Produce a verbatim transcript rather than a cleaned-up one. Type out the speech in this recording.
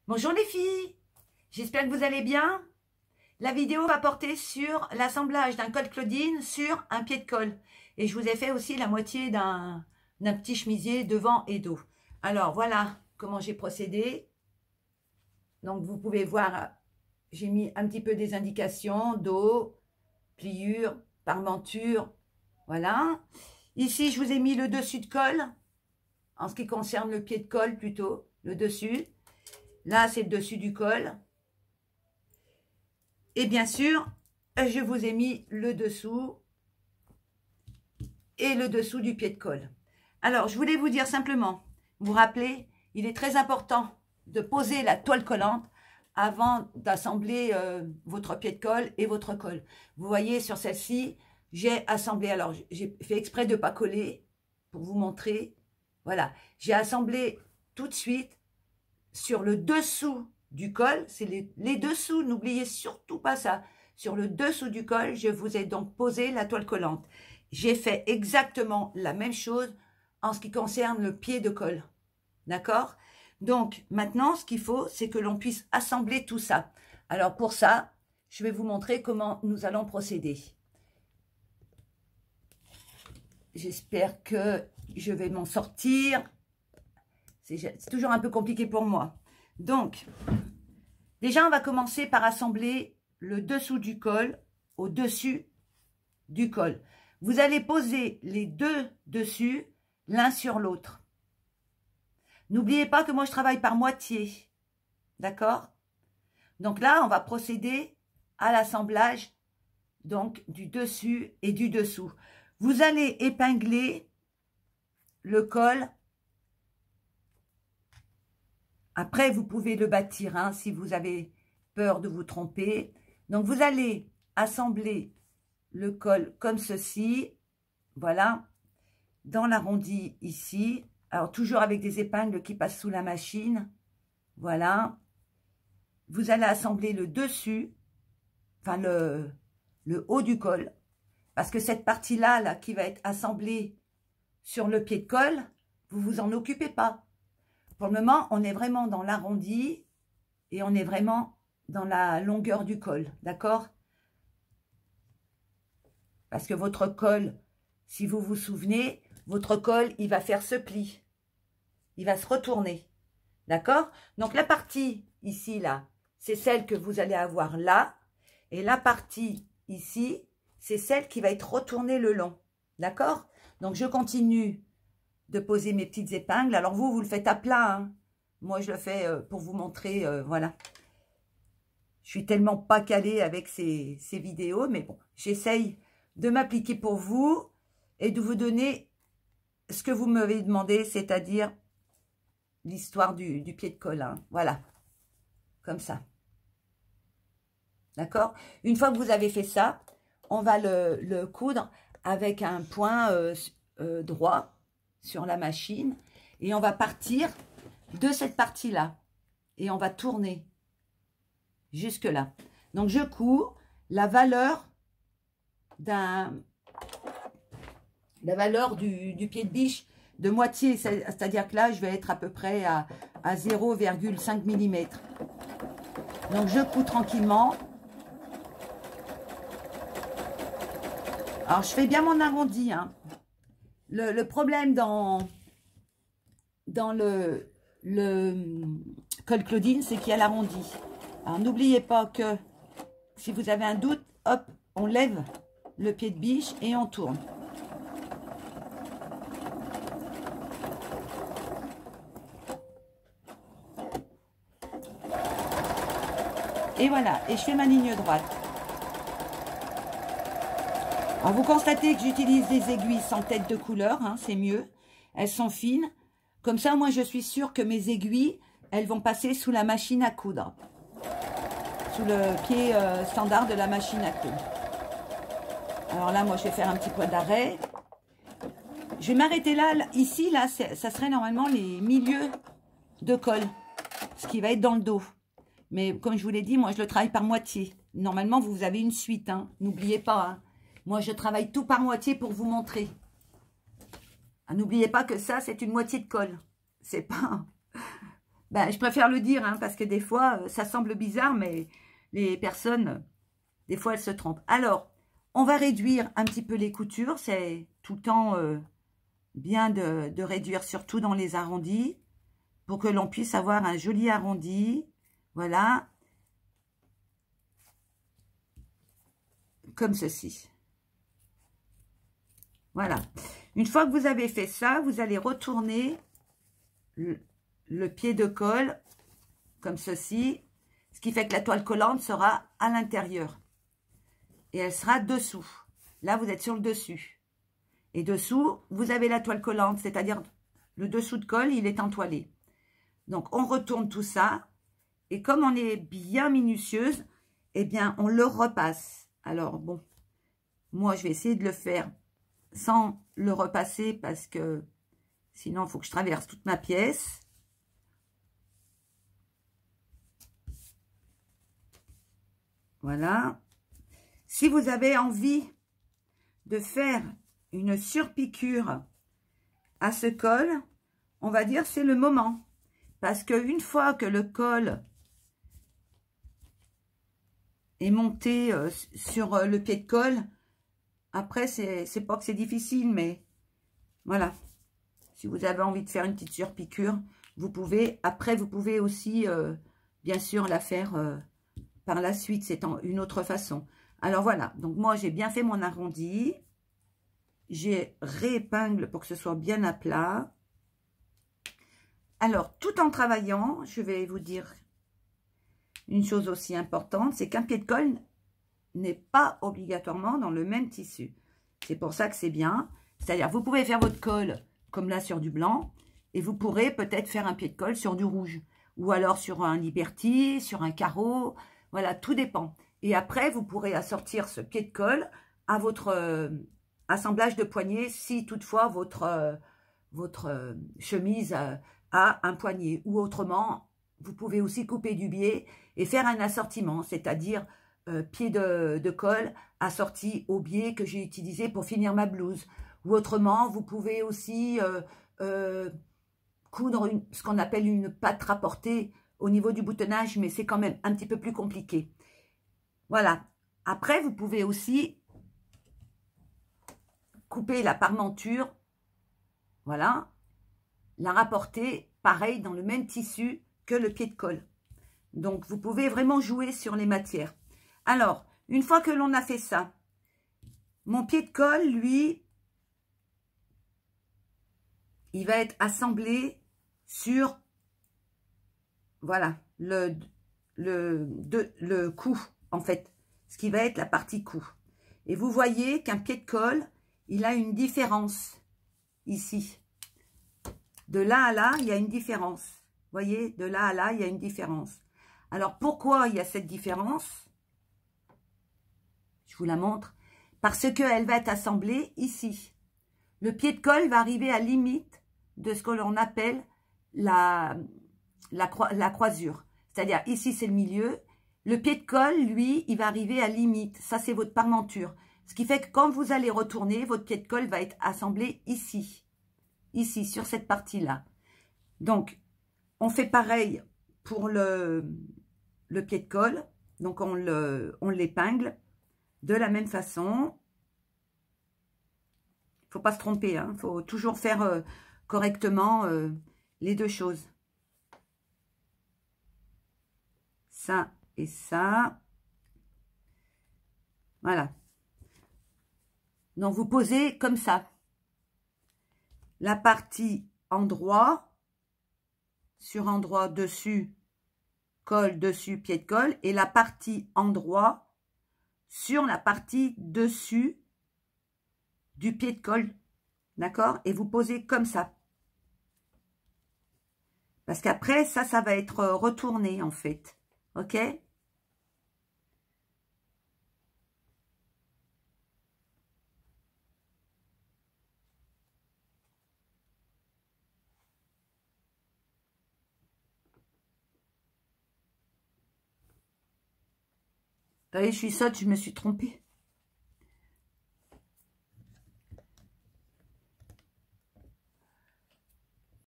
Bonjour les filles, j'espère que vous allez bien. La vidéo va porter sur l'assemblage d'un col Claudine sur un pied de colle. Et je vous ai fait aussi la moitié d'un petit chemisier devant et dos. Alors voilà comment j'ai procédé. Donc vous pouvez voir, j'ai mis un petit peu des indications, dos, pliure, parmenture, voilà. Ici je vous ai mis le dessus de colle, en ce qui concerne le pied de colle plutôt, le dessus. Là, c'est le dessus du col. Et bien sûr, je vous ai mis le dessous et le dessous du pied de colle. Alors, je voulais vous dire simplement, vous rappelez, il est très important de poser la toile collante avant d'assembler euh, votre pied de colle et votre col. Vous voyez, sur celle-ci, j'ai assemblé, alors j'ai fait exprès de ne pas coller pour vous montrer. Voilà, j'ai assemblé tout de suite sur le dessous du col, c'est les, les dessous, n'oubliez surtout pas ça. Sur le dessous du col, je vous ai donc posé la toile collante. J'ai fait exactement la même chose en ce qui concerne le pied de colle. D'accord? Donc, maintenant, ce qu'il faut, c'est que l'on puisse assembler tout ça. Alors, pour ça, je vais vous montrer comment nous allons procéder. J'espère que je vais m'en sortir. C'est toujours un peu compliqué pour moi. Donc, déjà, on va commencer par assembler le dessous du col au-dessus du col. Vous allez poser les deux dessus l'un sur l'autre. N'oubliez pas que moi, je travaille par moitié. D'accord? Donc là, on va procéder à l'assemblage donc du dessus et du dessous. Vous allez épingler le col. Après, vous pouvez le bâtir hein, si vous avez peur de vous tromper. Donc, vous allez assembler le col comme ceci. Voilà. Dans l'arrondi ici. Alors, toujours avec des épingles qui passent sous la machine. Voilà. Vous allez assembler le dessus. Enfin, le, le haut du col. Parce que cette partie-là, là, qui va être assemblée sur le pied de colle, vous vous en occupez pas. Pour le moment, on est vraiment dans l'arrondi et on est vraiment dans la longueur du col, d'accord? Parce que votre col, si vous vous souvenez, votre col, il va faire ce pli. Il va se retourner, d'accord? Donc, la partie ici, là, c'est celle que vous allez avoir là. Et la partie ici, c'est celle qui va être retournée le long, d'accord? Donc, je continue de poser mes petites épingles. Alors vous, vous le faites à plat. Hein. Moi, je le fais euh, pour vous montrer. Euh, voilà. Je suis tellement pas calée avec ces, ces vidéos. Mais bon, j'essaye de m'appliquer pour vous et de vous donner ce que vous m'avez demandé, c'est-à-dire l'histoire du, du pied de colle. Hein. Voilà. Comme ça. D'accord? Une fois que vous avez fait ça, on va le, le coudre avec un point euh, euh, droit sur la machine et on va partir de cette partie là et on va tourner jusque là. Donc je cours la valeur d'un la valeur du, du pied de biche de moitié, c'est à dire que là je vais être à peu près à, à zéro virgule cinq millimètres. Donc je couds tranquillement. Alors je fais bien mon arrondi hein. Le, le problème dans, dans le, le col Claudine, c'est qu'il y a l'arrondi. Alors, n'oubliez pas que si vous avez un doute, hop, on lève le pied de biche et on tourne. Et voilà, et je fais ma ligne droite. Alors, vous constatez que j'utilise des aiguilles sans tête de couleur, hein, c'est mieux. Elles sont fines. Comme ça, moi, je suis sûre que mes aiguilles, elles vont passer sous la machine à coudre. Sous le pied euh, standard de la machine à coudre. Alors là, moi, je vais faire un petit point d'arrêt. Je vais m'arrêter là, là. Ici, là, ça serait normalement les milieux de col. Ce qui va être dans le dos. Mais comme je vous l'ai dit, moi, je le travaille par moitié. Normalement, vous avez une suite, hein. N'oubliez pas, hein. Moi, je travaille tout par moitié pour vous montrer. Ah, n'oubliez pas que ça, c'est une moitié de colle. C'est pas... Ben, je préfère le dire, hein, parce que des fois, euh, ça semble bizarre, mais les personnes, euh, des fois, elles se trompent. Alors, on va réduire un petit peu les coutures. C'est tout le temps euh, bien de, de réduire, surtout dans les arrondis, pour que l'on puisse avoir un joli arrondi. Voilà. Comme ceci. Voilà. Une fois que vous avez fait ça, vous allez retourner le, le pied de colle comme ceci, ce qui fait que la toile collante sera à l'intérieur et elle sera dessous. Là, vous êtes sur le dessus. Et dessous, vous avez la toile collante, c'est-à-dire le dessous de colle, il est entoilé. Donc, on retourne tout ça et comme on est bien minutieuse, eh bien, on le repasse. Alors, bon, moi, je vais essayer de le faire sans le repasser parce que sinon, il faut que je traverse toute ma pièce. Voilà. Si vous avez envie de faire une surpiqûre à ce col, on va dire c'est le moment. Parce qu'une fois que le col est monté euh, sur euh, le pied de colle, après, c'est pas que c'est difficile, mais voilà. Si vous avez envie de faire une petite surpiqûre, vous pouvez. Après, vous pouvez aussi, euh, bien sûr, la faire euh, par la suite. C'est en une autre façon. Alors, voilà. Donc, moi, j'ai bien fait mon arrondi. J'ai réépingle pour que ce soit bien à plat. Alors, tout en travaillant, je vais vous dire une chose aussi importante, c'est qu'un pied de colle n'est pas obligatoirement dans le même tissu. C'est pour ça que c'est bien. C'est-à-dire, vous pouvez faire votre colle comme là sur du blanc, et vous pourrez peut-être faire un pied de colle sur du rouge, ou alors sur un Liberty, sur un carreau, voilà, tout dépend. Et après, vous pourrez assortir ce pied de colle à votre euh, assemblage de poignet, si toutefois votre, euh, votre euh, chemise euh, a un poignet, ou autrement, vous pouvez aussi couper du biais et faire un assortiment, c'est-à-dire euh, pied de, de colle assorti au biais que j'ai utilisé pour finir ma blouse. Ou autrement, vous pouvez aussi euh, euh, coudre une, ce qu'on appelle une patte rapportée au niveau du boutonnage, mais c'est quand même un petit peu plus compliqué. Voilà. Après, vous pouvez aussi couper la parmenture, voilà, la rapporter pareil dans le même tissu que le pied de colle. Donc, vous pouvez vraiment jouer sur les matières. Alors, une fois que l'on a fait ça, mon pied de colle, lui, il va être assemblé sur, voilà, le, le, de, le cou, en fait, ce qui va être la partie cou. Et vous voyez qu'un pied de colle, il a une différence ici. De là à là, il y a une différence. Vous voyez, de là à là, il y a une différence. Alors, pourquoi il y a cette différence? Je vous la montre. Parce qu'elle va être assemblée ici. Le pied de colle va arriver à limite de ce que l'on appelle la, la, croi, la croisure. C'est-à-dire, ici, c'est le milieu. Le pied de colle, lui, il va arriver à limite. Ça, c'est votre parmenture. Ce qui fait que quand vous allez retourner, votre pied de colle va être assemblé ici. Ici, sur cette partie-là. Donc, on fait pareil pour le, le pied de colle. Donc, on le, on l'épingle de la même façon. Il ne faut pas se tromper, il hein. faut toujours faire euh, correctement euh, les deux choses. Ça et ça. Voilà. Donc, vous posez comme ça. La partie endroit, sur endroit dessus, colle dessus, pied de colle. Et la partie endroit sur la partie dessus du pied de colle. D'accord? Et vous posez comme ça. Parce qu'après, ça, ça va être retourné, en fait. OK? Vous voyez, je suis sotte, je me suis trompée.